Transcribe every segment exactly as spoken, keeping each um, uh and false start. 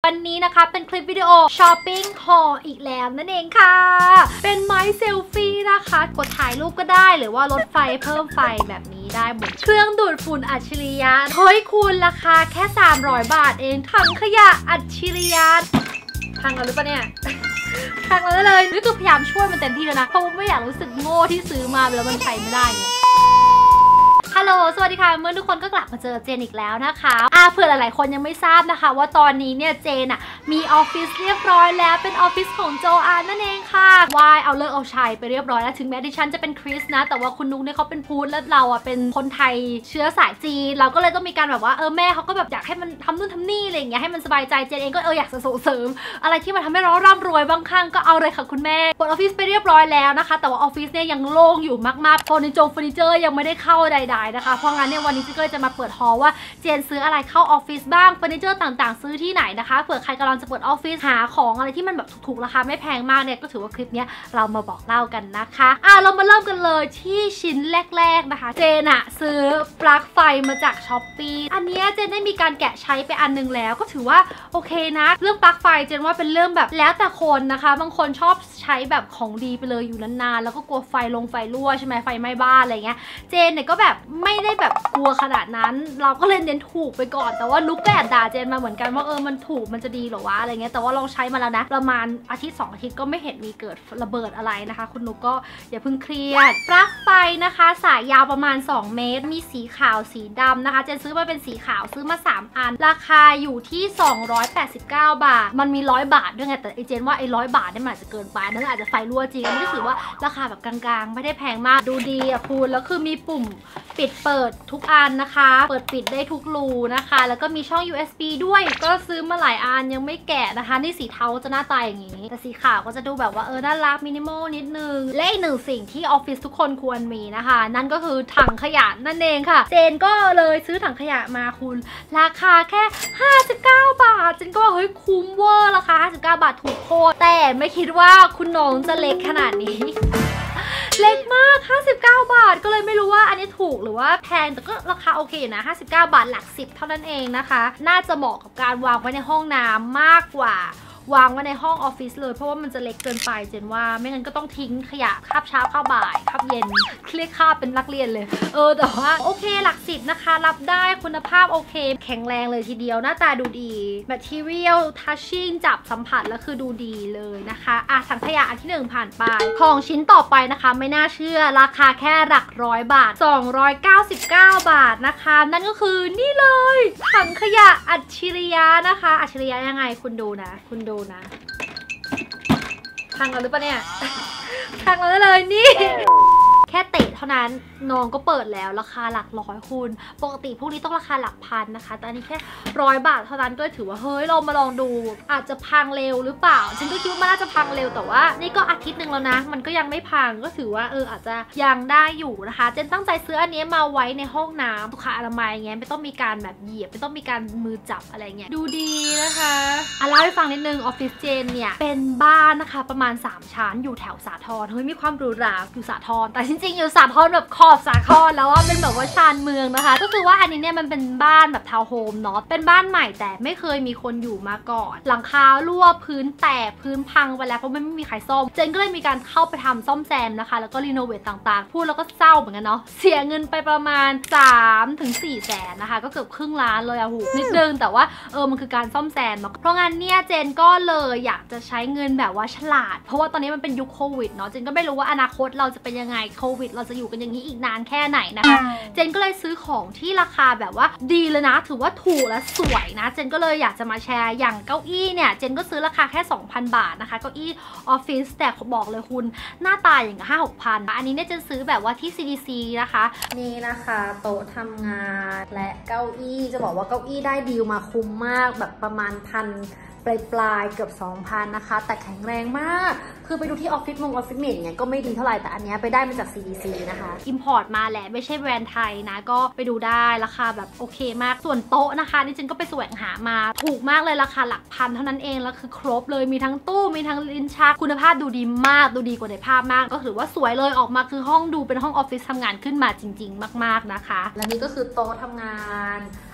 วันนี้นะคะเป็นคลิปวิดีโอช้อปปิ้งฮอลอีกแล้วนั่นเองค่ะเป็นไม้เซลฟี่นะคะกดถ่ายรูปก็ได้หรือว่าลดไฟเพิ่มไฟแบบนี้ได้หมดเครื่องดูดฝุ่นอัจฉริยะเฮ้ยคุณราคาแค่สามร้อยบาทเองถังขยะอัจฉริยะพังแล้วหรือเปล่าเนี่ยพังแล้วเลยนี่คือพยายามช่วยมันเต็มที่แล้วนะเพราะไม่อยากรู้สึกโง่ที่ซื้อมาแล้วมันใช้ไม่ได้ไงฮัลโหลสวัสดีค่ะเมื่อทุกคนก็กลับมาเจอเจนอีกแล้วนะคะอ่าเผื่อหลายๆคนยังไม่ทราบนะคะว่าตอนนี้เนี่ยเจนอะมีออฟฟิศเรียบร้อยแล้วเป็นออฟฟิศของโจอานนั่นเองค่ะวายเอาเลิกเอาชัยไปเรียบร้อยแล้วถึงแม้ดิฉันจะเป็นคริสนะแต่ว่าคุณนุ๊กเนี่ยเขาเป็นพูดแล้วเราอะเป็นคนไทยเชื้อสายจีนเราก็เลยต้องมีการแบบว่าเออแม่เขาก็แบบอยากให้มันทำนู่นทำนี่อะไรอย่างเงี้ยให้มันสบายใจเจนเองก็เอออยากจะส่งเสริมอะไรที่มันทำให้เราร่ำรวยบางครั้งก็เอาเลยค่ะคุณแม่เปิดออฟฟิศไปเรียบร้อยแล้วนะคะแต่ว่าออฟฟิศเนี่ยยังโล่งอยู่มากๆเฟอร์นิเจอร์เฟอร์นิเจอร์ยังไม่ได้เข้าใดๆนะคะเพราะงั้นเนี่ยวันนี้ก็จะมาเปิดฮอลว่าเจนซื้ออะไรเข้าออฟฟิศบ้างเฟอร์นิเจอร์ต่างๆซื้อที่ไหนนะคะเผื่อใครกำลังจะเปิดออฟฟิศหาของอะไรที่มันแบบถูกๆราคาไม่แพงมากเนี่ยก็ถือว่าคลิปนี้เรามาบอกเล่ากันนะคะอ่ะเรามาเริ่มกันเลยที่ชิ้นแรกๆนะคะเจนอะซื้อปลั๊กไฟมาจากช้อปปี้อันนี้เจนได้มีการแกะใช้ไปอันนึงแล้วก็ถือว่าโอเคนะเรื่องปลั๊กไฟเจนว่าเป็นเรื่องแบบแล้วแต่คนนะคะบางคนชอบใช้แบบของดีไปเลยอยู่นานๆแล้วก็กลัวไฟลงไฟรั่วใช่ไหมไฟไหม้บ้านอะไรเงี้ยเจนเนี่ยก็แบบไม่ได้แบบกลัวขนาดนั้นเราก็เลยเน้นถูกไปก่อนแต่ว่านุ๊กก็แอบด่าเจนมาเหมือนกันว่าเออมันถูกมันจะดีหรอวะอะไรเงี้ยแต่ว่าลองใช้มาแล้วนะประมาณอาทิตย์สองอาทิตย์ก็ไม่เห็นมีเกิดระเบิดอะไรนะคะคุณนุ๊กก็อย่าเพิ่งเครียดปลั๊กไฟนะคะสายยาวประมาณสองเมตรมีสีขาวสีดำนะคะเจนซื้อมาเป็นสีขาวซื้อมาสามอันราคาอยู่ที่สองร้อยแปดสิบเก้าบาทมันมีร้อยบาทด้วยไงแต่ไอเจนว่าไอ้ร้อยบาทเนี่ยมันอาจจะเกินไปนั่นอาจจะไฟรั่วจริงอันนี้ก็ถือว่าราคาแบบกลางๆไม่ได้แพงมากดูดีอ่ะคุณแล้วคือมีปุ่มปิดเปิดทุกอันนะคะเปิดปิดได้ทุกรูนะคะแล้วก็มีช่อง ยู เอส บี ด้วยก็ซื้อมาหลายอันยังไม่แกะนะคะนี่สีเทาจะหน้าตาอย่างนี้แต่สีขาวก็จะดูแบบว่าเออน่ารักมินิมอลนิดนึงและอีกหนึ่งสิ่งที่ออฟฟิศทุกคนควรมีนะคะนั่นก็คือถังขยะนั่นเองค่ะเจนก็เลยซื้อถังขยะมาคุณราคาแค่ห้าสิบเก้าบาทเจนก็ว่าเฮ้ยคุ้มเวอร์ราคาห้าสิบเก้าบาทถูกโคตรแต่ไม่คิดว่าคุณน้องจะเล็กขนาดนี้เล็กมากห้าสิบเก้าบาทก็เลยไม่รู้ว่าอันนี้ถูกหรือว่าแพงแต่ก็ราคาโอเคอยู่นะห้าสิบเก้าบาทหลักสิบเท่านั้นเองนะคะน่าจะเหมาะกับการวางไว้ในห้องน้ำมากกว่าวางไว้ในห้องออฟฟิศเลยเพราะว่ามันจะเล็กเกินไปเจนว่าไม่งั้นก็ต้องทิ้งขยะคาบเช้าคาบบ่ายคาบเย็นเครียดคาบเป็นนักเรียนเลยเออแต่ว่าโอเคหลักสิบนะคะรับได้คุณภาพโอเคแข็งแรงเลยทีเดียวหน้าตาดูดี material touching จับสัมผัสแล้วคือดูดีเลยนะคะอ่ะถังขยะอันที่หนึ่งผ่านไปของชิ้นต่อไปนะคะไม่น่าเชื่อราคาแค่หลักร้อยบาทสองร้อยเก้าสิบเก้าบาทนะคะนั่นก็คือนี่เลยถังขยะอัจฉริยะนะคะอัจฉริยะยังไงคุณดูนะคุณดูนะพังแล้วหรือเปล่าเนี่ยพังแล้วเลยนี่แค่เตะเท่านั้นน้องก็เปิดแล้วราคาหลักร้อยคุณปกติพวกนี้ต้องราคาหลักพันนะคะแต่อันนี้แค่ร้อยบาทเท่านั้นก็ถือว่าเฮ้ยเรามาลองดูอาจจะพังเร็วหรือเปล่าฉันก็คิดว่ามันน่าจะพังเร็วแต่ว่านี่ก็อาทิตย์หนึ่งแล้วนะมันก็ยังไม่พังก็ถือว่าเอออาจจะยังได้อยู่นะคะเจนตั้งใจซื้ออันนี้มาไว้ในห้องน้ำสุขอนามัยเงี้ยไม่ต้องมีการแบบเหยียบไม่ต้องมีการมือจับอะไรเงี้ยดูดีนะคะอ่ะเล่าให้ฟังนิดนึงออฟฟิศเจนเนี่ยเป็นบ้านนะคะประมาณสามชั้นอยู่แถวสาทรเฮ้ยมีความหรูหราอยู่สาทรแต่จริงๆอยู่สาทรแบบขอบสาทรแล้วว่าเป็นแบบว่าชานเมืองนะคะก็คือว่าอันนี้เนี่ยมันเป็นบ้านแบบทาวน์โฮมเนาะเป็นบ้านใหม่แต่ไม่เคยมีคนอยู่มาก่อนหลังคารั่วพื้นแตกพื้นพังไปแล้วเพราะมันไม่มีใครซ่อมเจนก็เลยมีการเข้าไปทำซ่อมแซมนะคะแล้วก็รีโนเวทต่างๆพูดแล้วก็เศร้าเหมือนกันเนาะเสียเงินไปประมาณ สามถึงสี่ แสนนะคะก็เกือบครึ่งล้านเลยอะหูนิดนึงแต่ว่าเออมันคือการซ่อมแซมเนาะเพราะงั้นเนี่ยเจนก็เลยอยากจะใช้เงินแบบว่าฉลาดเพราะว่าตอนนี้มันเป็นยุคโควิดเนาะเจนก็ไม่รู้ว่าอนาคตเราจะเป็นยังไงโควิดเราจะอยู่กันอย่างนี้อีกนานแค่ไหนนะคะเจนก็เลยซื้อของที่ราคาแบบว่าดีเลยนะถือว่าถูกและสวยนะเจนก็เลยอยากจะมาแชร์อย่างเก้าอี้เนี่ยเจนก็ซื้อราคาแค่ สองพัน บาทนะคะเก้าอี้ออฟฟิศแต่เขาบอกเลยคุณหน้าตาอย่างกับห้าหกพันอันนี้เนี่ยเจนซื้อแบบว่าที่ ซี ดี ซี นะคะนี่นะคะโต๊ะทำงานและเก้าอี้จะบอกว่าเก้าอี้ได้ดีลมาคุ้มมากแบบประมาณพันปลายๆเกือบ สองพัน นะคะแต่แข็งแรงมากคือไปดูที่ออฟฟิศมงออฟฟิศเมดเนี่ยก็ไม่ดีเท่าไหร่แต่อันนี้ไปได้มาจาก ซี ดี ซี นะคะอิมพอร์ตมาแหละไม่ใช่แบรนด์ไทยนะก็ไปดูได้ราคาแบบโอเคมากส่วนโต๊ะนะคะนี่ฉันก็ไปแสวงหามาถูกมากเลยราคาหลักพันเท่านั้นเองแล้วคือครบเลยมีทั้งตู้มีทั้งลิ้นชักคุณภาพดูดีมากดูดีกว่าในภาพมากก็ถือว่าสวยเลยออกมาคือห้องดูเป็นห้องออฟฟิศทำงานขึ้นมาจริงๆมากๆนะคะและนี่ก็คือโต๊ะทำงาน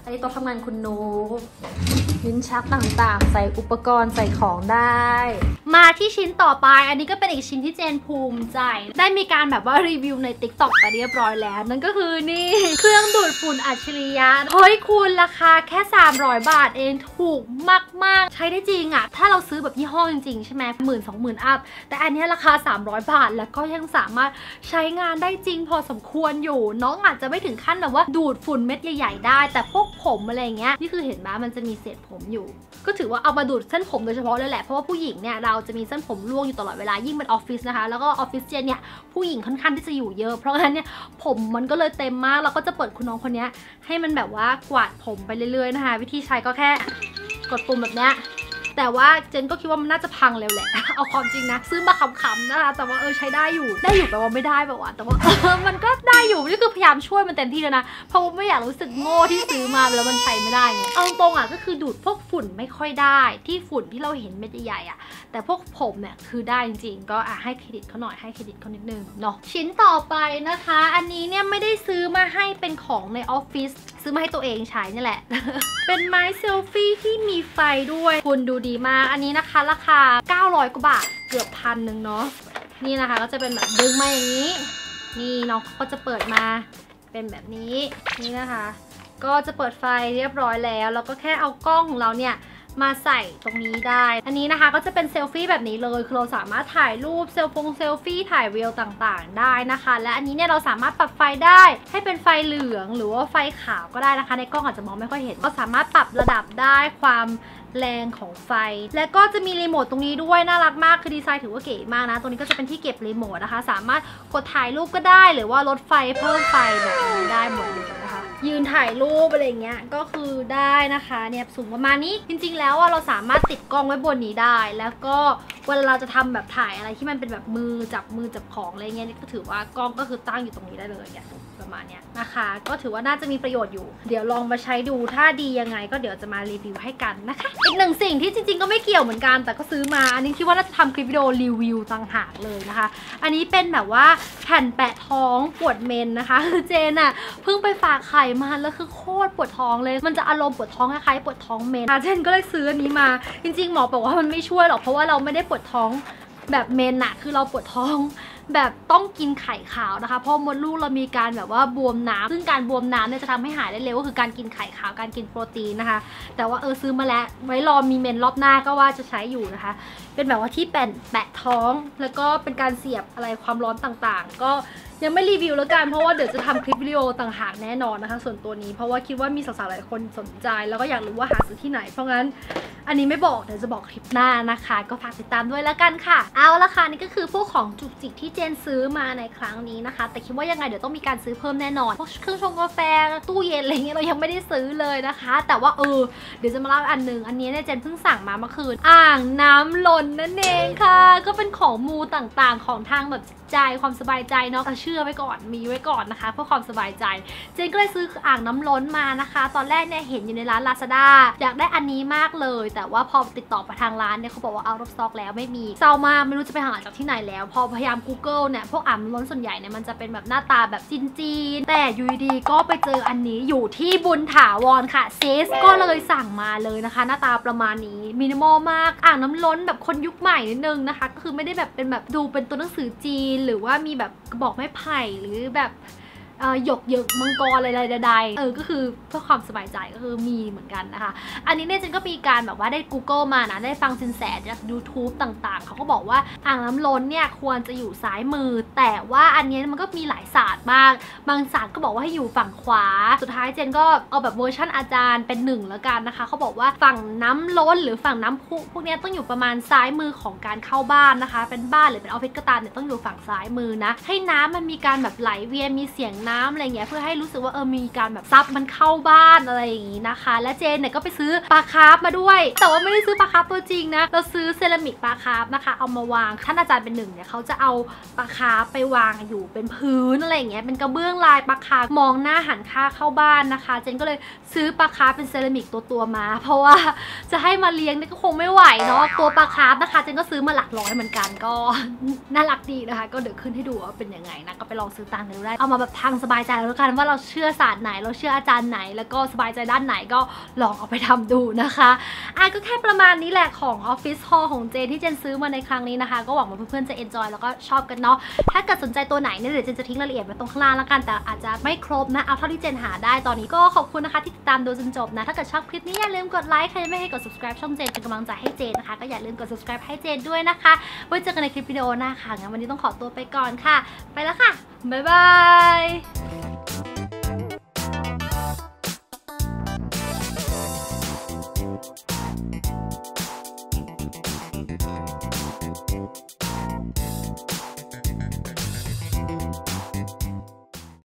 อันนี้โต๊ะทำงานคุณนุ๊กลิ้นชักต่างๆใส่อุปกรณ์ใส่ของได้มาที่ชิ้นต่อไปอันนี้ก็เป็นอีกชิ้นที่เจนภูมิใจได้มีการแบบว่ารีวิวใน ติ๊กต็อก ไปเรียบร้อยแล้วนั่นก็คือนี่เครื่องดูดฝุ่นอัจฉริยะเฮ้ยคุณราคาแค่สามร้อยบาทเองถูกมากๆใช้ได้จริงอะถ้าเราซื้อแบบยี่ห้อจริงๆใช่ไหมหมื่นสองหมื่นอัพแต่อันนี้ราคาสามร้อยบาทแล้วก็ยังสามารถใช้งานได้จริงพอสมควรอยู่น้องอาจจะไม่ถึงขั้นแบบว่าดูดฝุ่นเม็ดใหญ่ๆได้แต่พวกผมอะไรเงี้ยนี่คือเห็นไหมมันจะมีเศษผมอยู่ก็ถือว่าเอามาดูดเส้นผมโดยเฉพาะเลยแหละเพราะว่าผู้หญิงเนี่ยเราจะมีเส้นผมร่วงอยู่ตลอดเวลายิ่งเป็นออฟฟิศนะคะแล้วก็ออฟฟิศเจนเนี่ยผู้หญิงค่อนข้างที่จะอยู่เยอะเพราะงั้นเนี่ยผมมันก็เลยเต็มมากเราก็จะเปิดคุณน้องคนนี้ให้มันแบบว่ากวาดผมไปเรื่อยๆนะคะวิธีใช้ก็แค่กดปุ่มแบบเนี้ยแต่ว่าเจนก็คิดว่ามันน่าจะพังเร็วแหละเอาความจริงนะซื้อมาขำๆนะคะแต่ว่าเออใช้ได้อยู่ได้อยู่แปลว่าไม่ได้แบบว่าแต่ว่าเออมันก็ได้อยู่นี่คือพยายามช่วยมันเต็มที่แล้วนะเพราะว่าไม่อยากรู้สึกโง่ที่ซื้อมาแล้วมันใช้ไม่ได้ไงเอาตรงอ่ะก็คือดูดพวกฝุ่นไม่ค่อยได้ที่ฝุ่นที่เราเห็นเม็ดใหญ่ๆอ่ะแต่พวกผมเนี่ยคือได้จริงๆก็อ่ะให้เครดิตเขาหน่อยให้เครดิตเขานิดนึงเนาะชิ้นต่อไปนะคะอันนี้เนี่ยไม่ได้ซื้อมาให้เป็นของในออฟฟิศซื้อมาให้ตัวเองใช้นี่แหละ เป็นไม้เซลฟี่ที่มีไฟด้วยคุณดูดีมากอันนี้นะคะราคาเก้าร้อยกว่าบาทเกือบพันหนึ่งเนาะนี่นะคะก็จะเป็นแบบดึงมาอย่างนี้นี่น้องก็จะเปิดมาเป็นแบบนี้นี่นะคะก็จะเปิดไฟเรียบร้อยแล้วแล้วก็แค่เอากล้องของเราเนี่ยมาใส่ตรงนี้ได้อันนี้นะคะก็จะเป็นเซลฟี่แบบนี้เลยคือเราสามารถถ่ายรูปเซลฟงเซลฟี่ถ่ายเรียลต่างๆได้นะคะและอันนี้เนี่ยเราสามารถปรับไฟได้ให้เป็นไฟเหลืองหรือว่าไฟขาวก็ได้นะคะในกล้องอาจจะมองไม่ค่อยเห็นก็สามารถปรับระดับได้ความแรงของไฟและก็จะมีรีโมทตรงนี้ด้วยน่ารักมากคือดีไซน์ถือว่าเก๋มากนะตรงนี้ก็จะเป็นที่เก็บรีโมทนะคะสามารถกดถ่ายรูปก็ได้หรือว่าลดไฟเพิ่มไฟแบบนี้ได้หมดเลยนะคะยืนถ่ายรูปอะไรเงี้ยก็คือได้นะคะเนี่ยสูงประมาณนี้จริงๆแล้วว่าเราสามารถติดกล้องไว้บนนี้ได้แล้วก็เวลาเราจะทำแบบถ่ายอะไรที่มันเป็นแบบมือจับมือจับของอะไรเงี้ยนี่ก็ถือว่ากล้องก็คือตั้งอยู่ตรงนี้ได้เลยเนี่ยประมาณเนี้ยนะคะก็ถือว่าน่าจะมีประโยชน์อยู่เดี๋ยวลองมาใช้ดูถ้าดียังไงก็เดี๋ยวจะมารีวิวให้กันนะคะอีกหนึ่งสิ่งที่จริงๆก็ไม่เกี่ยวเหมือนกันแต่ก็ซื้อมาอันนี้คิดว่าน่าจะทำคลิปวิดีโอรีวิวต่างหากเลยนะคะอันนี้เป็นแบบว่าแผ่นแปะท้องปวดเมนนะคะคือเจนอะเพิ่งไปฝากไข่มาแล้วคือโคตรปวดท้องเลยมันจะอารมณ์ปวดท้องคล้ายๆปวดท้องเมนเจนก็เลยซื้ออันนี้มาจริงๆหมอบอกว่ามันไม่ช่วยหรอกเพราะว่าเราไม่ได้ปวดท้องแบบเมนอะคือเราปวดท้องแบบต้องกินไข่ขาวนะคะเพราะมดลูกเรามีการแบบว่าบวมน้ำซึ่งการบวมน้ำเนี่ยจะทำให้หายได้เร็วก็คือการกินไข่ขาวการกินโปรตีนนะคะแต่ว่าเออซื้อมาแล้วไว้รอมีเมนรอบหน้าก็ว่าจะใช้อยู่นะคะเป็นแบบว่าที่แปะแปะท้องแล้วก็เป็นการเสียบอะไรความร้อนต่างๆก็ยังไม่รีวิวแล้วกันเพราะว่าเดี๋ยวจะทำคลิปวิดีโอต่างหากแน่นอนนะคะส่วนตัวนี้เพราะว่าคิดว่ามีสาวๆหลายคนสนใจแล้วก็อยากรู้ว่าหาซื้อที่ไหนเพราะงั้นอันนี้ไม่บอกเดี๋ยวจะบอกคลิปหน้านะคะก็ฝากติดตามด้วยแล้วกันค่ะเอาละค่ะนี่ก็คือพวกของจุกจิกที่เจนซื้อมาในครั้งนี้นะคะแต่คิดว่ายังไงเดี๋ยวต้องมีการซื้อเพิ่มแน่นอนพวกเครื่องชงกาแฟตู้เย็นอะไรเงี้ยเรายังไม่ได้ซื้อเลยนะคะแต่ว่าเออเดี๋ยวจะมาเล่าอันนึงอันนี้เนี่ยเจนเพิ่งสั่งมาเมื่อคืนอ่างน้ำล้นนั่นเองค่ะก็เป็นของมูต่างๆของทางแบบใจความสบายใจเนาะเชื่อไว้ก่อนมีไว้ก่อนนะคะเพื่อความสบายใจเจนก็เลยซื้ออ่างน้ำล้นมานะคะตอนแรกเนี่ยเห็นอยู่ในร้าน Lazada อยากได้อันนี้มากเลยแต่ว่าพอติดต่อไปทางร้านเนี่ยเขาบอกว่า out of stock แล้วไม่มีเศร้ามากไม่รู้จะไปหาจากที่ไหนแล้วพอพยายาม Google เนี่ยพวกอ่างน้ำล้นส่วนใหญ่เนี่ยมันจะเป็นแบบหน้าตาแบบจีนๆแต่อยู่ดีๆก็ไปเจออันนี้อยู่ที่บุญถาวรค่ะเซสก็เลยสั่งมาเลยนะคะหน้าตาประมาณนี้มินิมอลมากอ่างน้ำล้นแบบคนยุคใหม่นิดนึงนะคะก็คือไม่ได้แบบเป็นแบบดูเป็นตัวหนังสือจีนหรือว่ามีแบบกระบอกไม้ไผ่หรือแบบหยกเยิกมังกรอะไรใดๆเออก็คือเพื่อความสบายใจก็คือมีเหมือนกันนะคะอันนี้เนี่ยเจนก็มีการแบบว่าได้ Google มานะได้ฟังสินแสจาก YouTube ต่างๆเขาก็บอกว่าอ่างน้ำล้นเนี่ยควรจะอยู่ซ้ายมือแต่ว่าอันนี้มันก็มีหลายศาสตร์มากบางศาสตร์ก็บอกว่าให้อยู่ฝั่งขวาสุดท้ายเจนก็เอาแบบเวอร์ชันอาจารย์เป็นหนึ่งแล้วกันนะคะเขาบอกว่าฝั่งน้ำล้นหรือฝั่งน้ำพุพวกนี้ต้องอยู่ประมาณซ้ายมือของการเข้าบ้านนะคะเป็นบ้านหรือเป็นออฟฟิศก็ตามเนี่ยต้องอยู่ฝั่งซ้ายมือนะให้น้ำมันมีการแบบไหลเวียนมีเสียงน้ำอะไรเงี้ยเพื่อให้รู้สึกว่าเออมีการแบบซับมันเข้าบ้านอะไรอย่างงี้นะคะและเจนเนี่ยก็ไปซื้อปลาคาร์ฟมาด้วยแต่ว่าไม่ได้ซื้อปลาคาร์ฟตัวจริงนะเราซื้อเซรามิกปลาคาร์ฟนะคะเอามาวางท่านอาจารย์เป็นหนึ่งเนี่ยเขาจะเอาปลาคาร์ฟไปวางอยู่เป็นพื้นอะไรอย่างเงี้ยเป็นกระเบื้องลายปลาคาร์ฟมองหน้าหันข้างเข้าบ้านนะคะเจนก็เลยซื้อปลาคาร์ฟเป็นเซรามิกตัวตัวมาเพราะว่าจะให้มาเลี้ยงนี่ก็คงไม่ไหวเนาะตัวปลาคาร์ฟนะคะเจนก็ซื้อมาหลักร้อยเหมือนกันก็น่ารักดีนะคะก็เดี๋ยวขึ้นให้ดูว่าเป็นยังไงนะก็ไปลองซื้อตามกันดูได้เอามาแบบทางสบายใจแล้วกันว่าเราเชื่อศาสตร์ไหนเราเชื่ออาจารย์ไหนแล้วก็สบายใจด้านไหนก็ลองเอาไปทำดูนะคะอ่ะก็แค่ประมาณนี้แหละของ Office Haul ของเจนที่เจนซื้อมาในครั้งนี้นะคะก็หวังว่าเพื่อนๆจะ enjoy แล้วก็ชอบกันเนาะถ้าเกิดสนใจตัวไหนเนี่ยเดี๋ยวเจนจะทิ้งรายละเอียดไว้ตรงข้างล่างแล้วกันแต่อาจจะไม่ครบนะเอาเท่าที่เจนหาได้ตอนนี้ก็ขอบคุณนะคะที่ติดตามดูจนจบนะถ้าเกิดชอบคลิปนี้อย่าลืมกดไลค์ใครไม่ให้กด subscribe ช่องเจนเป็นกำลังใจให้เจนนะคะก็อย่าลืมกด subscribe ให้เจนด้วยนะคะไว้เจอกันในคลิปวิดีโอหน้าค่ะงั้นวันนี้ต้องขอตัวไปก่อนค่ะไปแล้วค่ะบ๊ายบาย